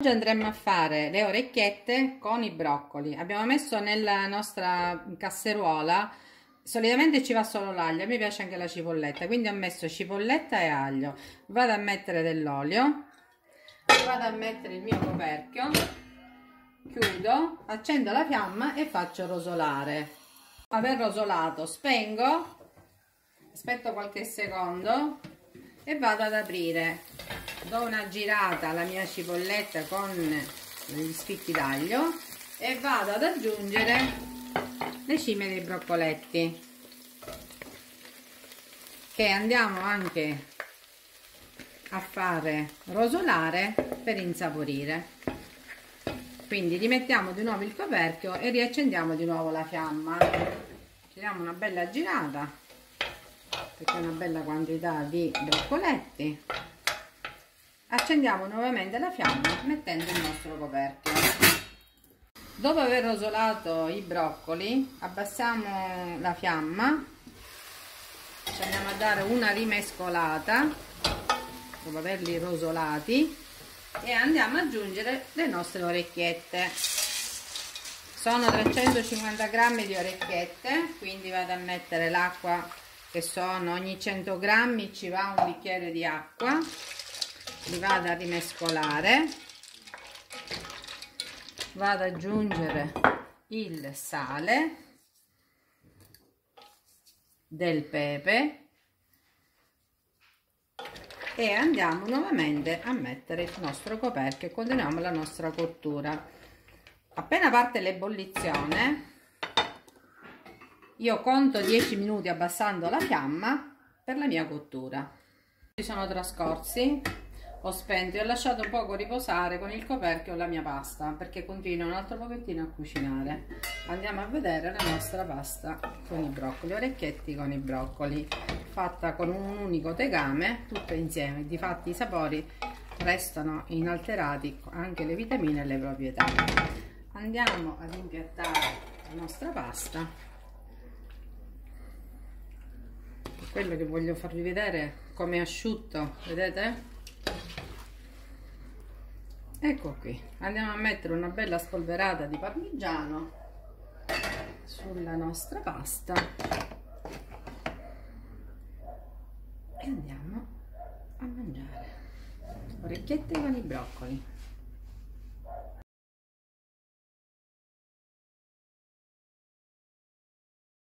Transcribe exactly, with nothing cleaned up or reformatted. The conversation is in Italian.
Oggi andremo a fare le orecchiette con i broccoli. Abbiamo messo nella nostra casseruola, solitamente ci va solo l'aglio, a me piace anche la cipolletta, quindi ho messo cipolletta e aglio. Vado a mettere dell'olio, vado a mettere il mio coperchio, chiudo, accendo la fiamma e faccio rosolare. Aver rosolato, spengo, aspetto qualche secondo e vado ad aprire. Do una girata alla mia cipolletta con gli spicchi d'aglio e vado ad aggiungere le cime dei broccoletti, che andiamo anche a fare rosolare per insaporire. Quindi rimettiamo di nuovo il coperchio e riaccendiamo di nuovo la fiamma. Ci diamo una bella girata, perché è una bella quantità di broccoletti. Accendiamo nuovamente la fiamma mettendo il nostro coperchio. Dopo aver rosolato i broccoli, abbassiamo la fiamma, ci andiamo a dare una rimescolata dopo averli rosolati e andiamo ad aggiungere le nostre orecchiette. Sono trecentocinquanta grammi di orecchiette, quindi vado a mettere l'acqua, che sono ogni cento grammi ci va un bicchiere di acqua. Li vado a rimescolare, vado ad aggiungere il sale, del pepe e andiamo nuovamente a mettere il nostro coperchio e continuiamo la nostra cottura. Appena parte l'ebollizione io conto dieci minuti abbassando la fiamma per la mia cottura. Ci sono trascorsi, ho spento e ho lasciato un poco riposare con il coperchio la mia pasta, perché continua un altro pochettino a cucinare. Andiamo a vedere la nostra pasta con i broccoli, orecchietti con i broccoli, fatta con un unico tegame, tutto insieme. Difatti i sapori restano inalterati, anche le vitamine e le proprietà. Andiamo ad impiattare la nostra pasta. Quello che voglio farvi vedere come è asciutto, vedete? Ecco qui, andiamo a mettere una bella spolverata di parmigiano sulla nostra pasta e andiamo a mangiare orecchiette con i broccoli.